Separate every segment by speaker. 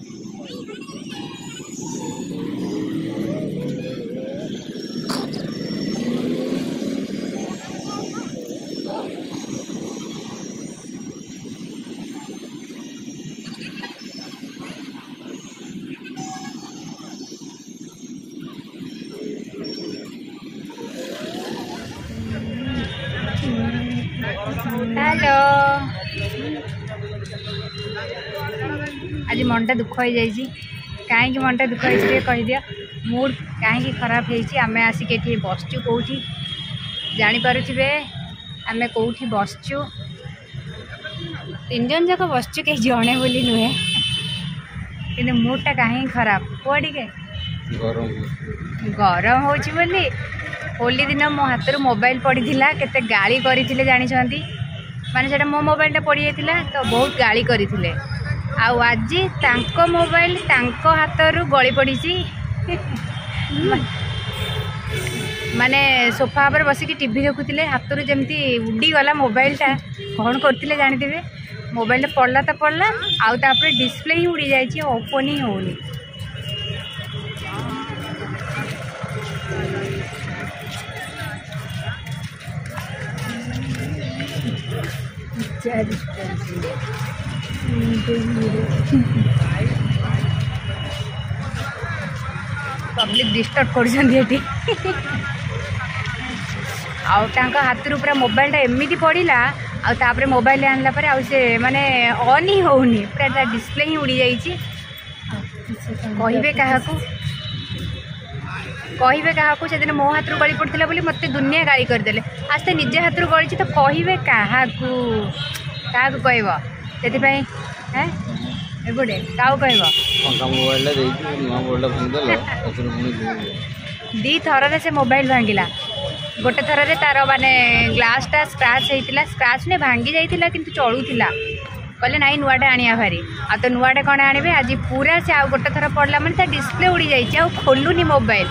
Speaker 1: Hello आज मनटा दुख हो जाइए कहीं मनटा दुख हो कहीदिया मूड कहीं खराब होमें आसिक ये बसचु कौटी जानीपे आम कौटी बसचु तीन जन जाक बसचु कहीं जड़े बोली नुहे कि मूडटा कहीं खराब कौटी के गरम हो होली दिन मो हाथ मोबाइल पड़ा केते गाली करते जानी माने से मो मोबाइलटा पड़ जाता तो बहुत गाली करते आज तांको मोबाइल तांको हाथ गली पड़ी माने सोफा पर बसिक टीवी देखुले हाथ जमती उड़ीगला मोबाइलटा कौन करते जानीते मोबाइल पड़ला तो पड़ला आउे डिस्प्ले ही उड़ी जाइए ओपन ही होनी पब्लिक डिस्टर्ब कर हाथ पूरा मोबाइलटा एमती पड़ा आउे मोबाइल आनला से माने ऑन ही होनी पूरा डिस्प्ले ही उड़ी जाइए कहे क्या से दिन मो हाथ गली पड़ता बोली मत दुनिया गाली करदे आज तो निजे हाथ गली तो कहे क्या कह एपटे क्या दी थर से मोबाइल भांगिला गोटे थर तार माने ग्लासटा स्क्राच होता स्क्राच नहीं भांगी जाइए कि चलूला कहले नाई नुआटे आनिया भारी आ तो नुआटे कौन आने आज पूरा से आउ गोटे थर पड़ा मैंने डिस्प्ले उड़ी जाइए आ खोलुनी मोबाइल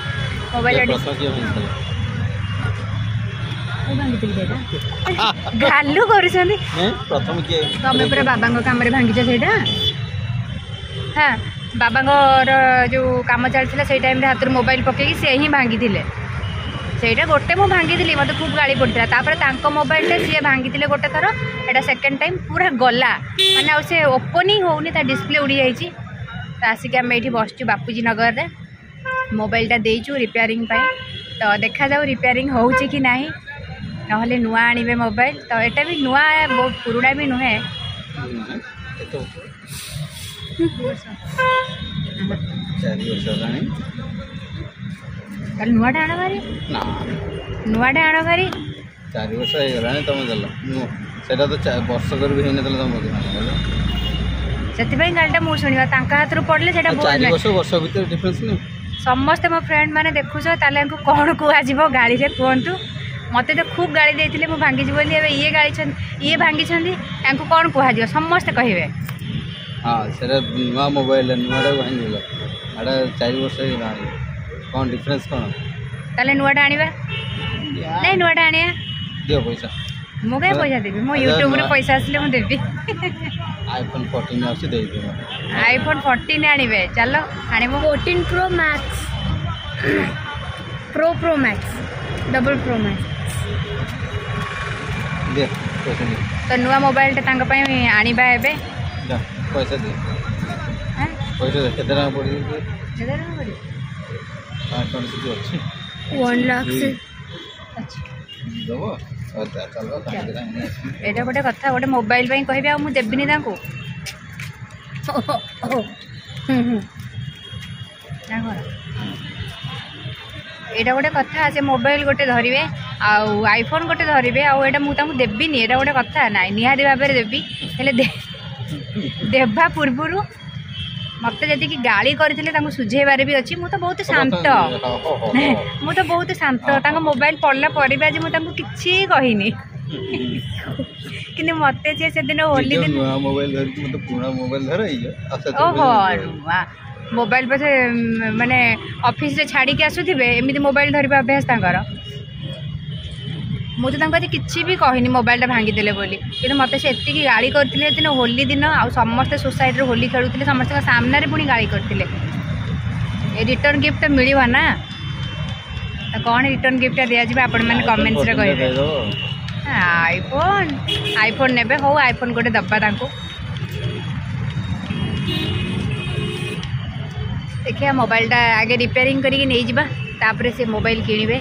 Speaker 1: गालू कर पूरा बाबा कम भांगी से हाँ बाबा जो कम चलता से टाइम हाथ मोबाइल पकई से ही भांगी सेटा गोटे मु भांगी मत खूब गाड़ी पड़ता मोबाइल सी भांगी गोटे थर एटा सेकेंड टाइम पूरा गला माने आ से ओपन ही होनी डिस्प्ले उड़ी जाइए तो आसिक आम ये बसचु बापूजी नगर में मोबाइलटा देचु रिपेयरिंग तो देखा जाऊ रिपेयरिंग हो कि ना ना नुआ आनिबे मोबाइल तो एटा भी नुआ बहुत पुराना भी नुहे नुआटा आण भारी नुआटा आण भारी
Speaker 2: 4 वर्ष हो तुम देल सेटा तो वर्ष कर भी होने तुम
Speaker 1: से गाड़ीटा मुझे शुणा हाथ पड़े
Speaker 2: 4 वर्ष भर डिफरेंस नहीं
Speaker 1: समस्ते मो फ्रेंड मैंने देखुच कौन कह गाड़ी रे कहतु मत तो खूब गाड़ी देते मुझे भांगी बोली ये गाड़ी ये भांगी कौन कह समस्ते कहे
Speaker 2: हाँ से नुआ मोबाइल नुआ भांगी 4 वर्ष कौन डिफरेंस कौन
Speaker 1: ताले नुआटा आनिबा नहीं नुआटा आनिया
Speaker 2: दियो पैसा
Speaker 1: मु कहीं पैसा देवी मो यूट्यूब रे पैसा आसले मु देवी
Speaker 2: आईफोन 14 आसी दे दियो
Speaker 1: आईफोन 14 आनिबे चलो आनिबो 14 pro max pro max double pro max
Speaker 2: दे पैसा दे
Speaker 1: तो नुआ मोबाइल टे तांग पई आनिबा एबे
Speaker 2: जा पैसा दे
Speaker 1: हैं
Speaker 2: पैसा दे केतना पड़ी
Speaker 1: केतना पड़ी
Speaker 2: आईफोन से अच्छी
Speaker 1: 1 लाख से
Speaker 2: दबो चलो
Speaker 1: एटा गोटे कथा गोटे मोबाइल पई कहबे आ मु देबिनी तांको एटा गोटे कथा से मोबाइल गोटे धरिवे आउ आईफोन गोटे धरिवे आउ एटा मु तांको देबिनी एटा गोटे कथा नाइ निहादी भाबरे देबी हेले देबा पूर्वरु मत जदि कि गाली करते सुझेबार भी अच्छी मुझे बहुत शांत मु तो बहुत शांत मोबाइल पड़ला पर भी आज मुझे किसी कहनी कि मत से दिन होली दिन ओहो नुआ मोबाइल पछे माने ऑफिस रे छाड़ी के आसुथिबे एमिति मोबाइल धरिबा अभ्यास तांकर मुझे किसी भी कहनी मोबाइल भांगीदे बोली कि मत से एति गाड़ी करते दिन होली दिन आउ समस्ते सोसाइटी होली खेलुते समस्त सामने पुणी गाड़ी करते रिटर्न गिफ्ट मिलवा ना तो कौन रिटर्न गिफ्ट दिज्व आपण मैंने कमेंट्स रे कहे आईफोन ने हो आईफोन गोटे दबा देखिए मोबाइल आगे रिपेयरिंग करके नहीं जावा तापर से मोबाइल किणवे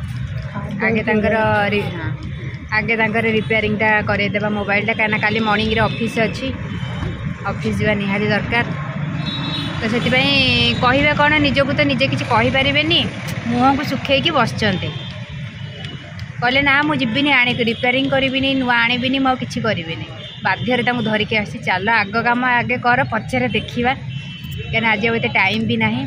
Speaker 1: आगे रिपेयरिंग करदेवा मोबाइल कहीं काली मॉर्निंग रे ऑफिस अच्छी ऑफिस जावा निहाती दरकार तो से कहे कौन निजक तो निजे किसी कहींपारे मुँह को सुखी बस कहले ना मुझे आने रिपेयरिंग करी नुआ आनी मुझे किसी करी बाध्य धरिकी आसी चल आग काम आगे कर पचर देखा कहीं आज एत टाइम भी ना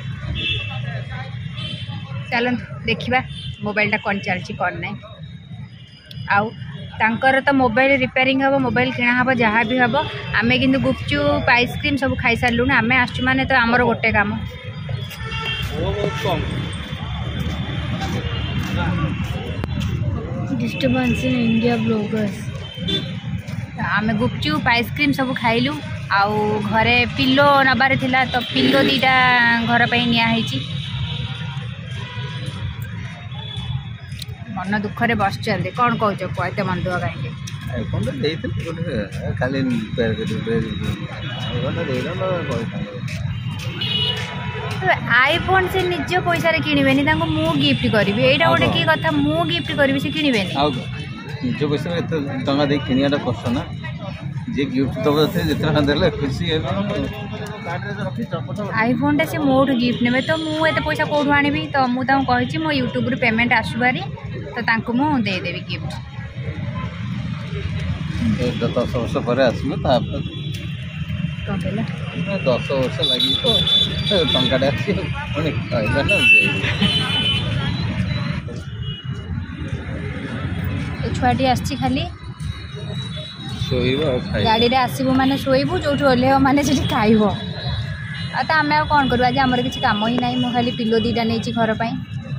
Speaker 1: चल देखा मोबाइलटा कौन चलती कौन ना आउ तांकर तो मोबाइल रिपेयरिंग हम मोबाइल किणा हम जहाँ भी हम आम कि गुपचुप आइसक्रीम सब खाई सारूँ आम आसु माने तो आमर गोटे काम डिस्टर्बेंस इन इंडिया ब्लॉगर्स आम गुपचुप आइसक्रीम सब खाइलु आउ घरे पिलो नबार थिला तो पिलो दीटा घर पे नियाही मन दुखरे बस कौन कौच कहते मन दुख कहीं आईफोन से निज पैसा किणवे मु गिफ्ट करी यहाँ गोटे कि कथा मु गिफ्ट करी से किणवे
Speaker 2: निज पैसा टंका दे किणवाटा कष्ट ना जी गिफ्ट दे खुशी
Speaker 1: आईफोन टा से मोठू गिफ्ट ने तो मुझे पैसा कौटू आनी तो मुझे कही मो यूट्यूब रू पेमेंट आसुबारी तो मुदेदेवी गिफ्ट
Speaker 2: 10 वर्ष पर आसमु 10 वर्ष लगी टंका
Speaker 1: छुआटी आसी खाली गाड़ी रे आसबू माने शोबू जो ओल्ह माने खाइब तो आम कौन करूँ आज आमर किसी काम ही ना मुझे खाली पिलो दीटा नहीं घर पर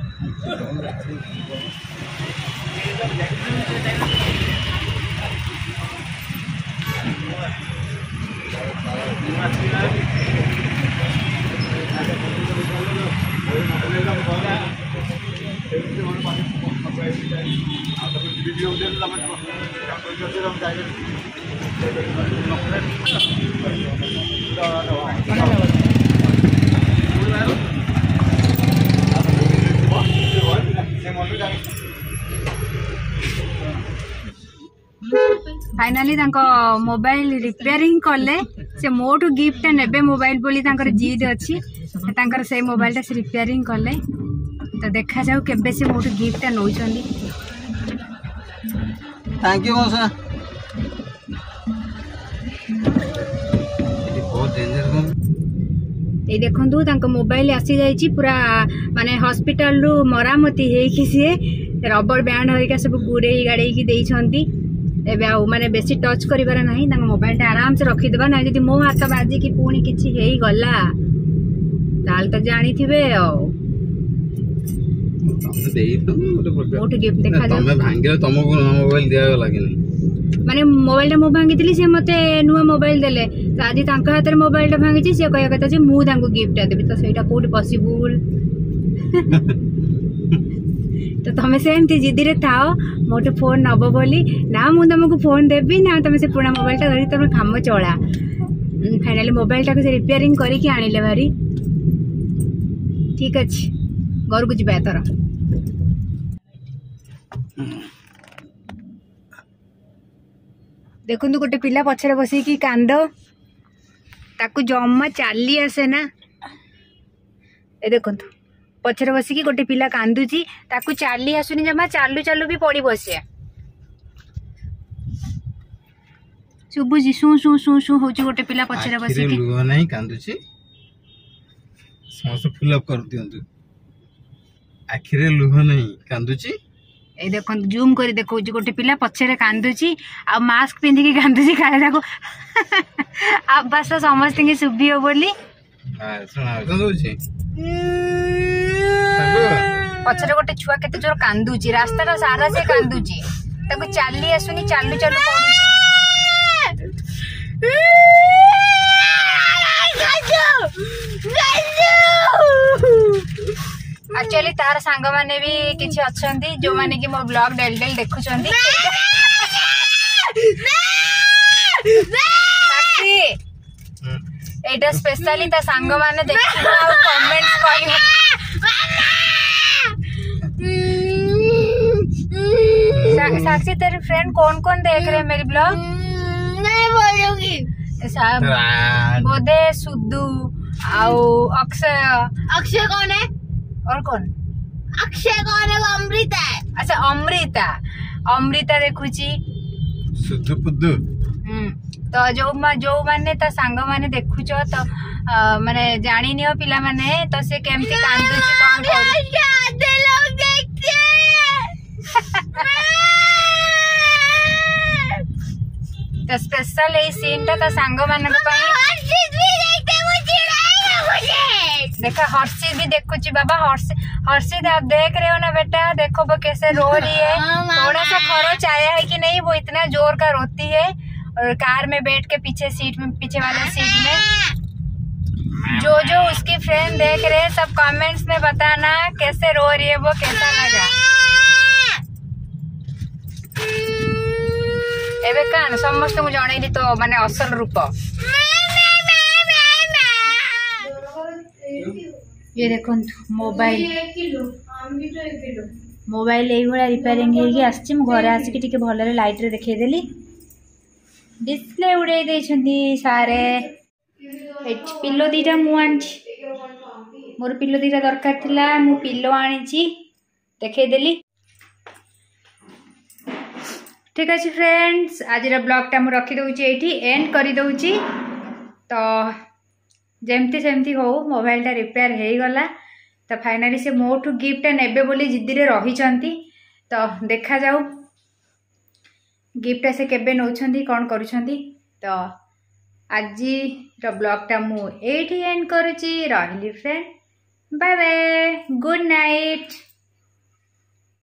Speaker 1: फाइनाली मोबाइल रिपेयरिंग कले से मोठू गिफ्ट नेबे मोबाइल बोली जिद अच्छी से मोबाइल से रिपेयरिंग कले तो देखा जाऊ केबे से मोठू गिफ्ट नौ
Speaker 2: थैंक यू मौसा
Speaker 1: ये देखु मोबाइल आसी जाइए पूरा माने हॉस्पिटल रु मरामती है सी रबर बैंड हरिका सब गुड़े गाड़े एबे आउ माने बेसी टच करिबार नाही मोबाइल आराम से रखीदेबा ना जदि मो हाथ बाजी की पुणी किछि हेई गला ताल तो जानी थिबे गिफ्ट देखा जाऊ तमे
Speaker 2: भांगिले तमको मोबाइल दिया लागे नहीं
Speaker 1: माने मोबाइल टा मो भांगितली से मते नुआ मोबाइल देले तो आज तांका हाथ रे मोबाइल टा भांगिछि से कहया कथा जे मु तांको गिफ्ट देबी तो सेटा कोठी पॉसिबल तो तुम्हें सेमती जिदी रे थाओ मोटे फोन नब बोली ना मु तुमको फोन देवी ना तुम से पुराना मोबाइल टा धरी तुम काम चला फाइनली मोबाइल टाक से रिपेयरिंग करके आनिले भारी ठीक अच्छे घर को जीवा एथर देखु गोटे पिला पछरे बसिकी कांद ताकू जमा चाली आसे ना ए देखु पछरे बसिकी गोटे पिला कांदुची ताकू चाली आसुनी जमा चालू चालू भी पड़ी बसे सुबुजी सु सु सु सु होची गोटे पिला पछरे बसिकी
Speaker 2: लुह नहीं कांदुची समस्त फिल अप कर दियंतु आखिरे लुह नहीं कांदुची
Speaker 1: ए देखो जूम कर देखो गोटे पिला पछरे कांदुची आ मास्क पिंधी की कांदुची काले ताको आवाज समस्त के सुबियो बोली
Speaker 2: हां सुना कांदुची
Speaker 1: पछरे गोटे छुआ केते जोर कांदुची रास्ता सारा से कांदुची ताको चाली आसुनी चालू चालू पडुची एक्चुअली तार सांग माने भी किछि अछंती जो माने कि मो ब्लॉग डेल डेल देखुचंती एटा स्पेशली ता सांग माने देखिबा और कमेंट्स करिबा साक्षी तेरे फ्रेंड कौन कौन देख रहे हैं मेरी ब्लॉग? नहीं बोलूंगी। बोधे सुद्धू आओ अक्षय। अक्षय कौन है? और कौन? अक्षय कौन है? वो अमृता है। अच्छा अमृता देखुची
Speaker 2: सुद्धू पुद्धू
Speaker 1: तो जो माने ता सांग माने देखुच तो माने जानी नियो पिला माने तो से केमती कांदुची कौन करू तो स्पेशल ए सीन ता सांग माने देखा हर्षित भी देखुची बाबा हर्षित आप देख रहे हो ना बेटा देखो वो कैसे रो रही है थोड़ा सा खरोच आया है कि नहीं वो इतना जोर का रोती है और कार में बैठ के पीछे वाले सीट में जो उसकी फ्रेंड देख रहे हैं सब कमेंट्स में बताना कैसे रो रही है वो कैसा लगा एबे कान समस्त मु जणैली तो माने असल रूप ये देखो मोबाइल यही भाया रिपेयरिंग होगी आसी घरे आसिक टिके भलरे लाइट रे देखैदेली डिस्प्ले उड़े देछंती सारे पिलो दीटा मु आनी मोर पिलो दीटा दरकार थिला मु पिलो आनी देखैदेली ठीक अच्छे फ्रेंड्स आज ब्लॉग टा मु रखी दउची एठी एंड करी दउची तो जेमती सेमती हो मोबाइल टा रिपेयर हो गला तो फाइनली से मोठू गिफ्ट नेबे बोली जिद्दी रे रहिचंती तो देखा जाऊ गिफ्ट से केबे नौछंती कौन करूछंती तो आज ब्लॉग टा मु एठी एंड करूची रहिली friend bye bye good night.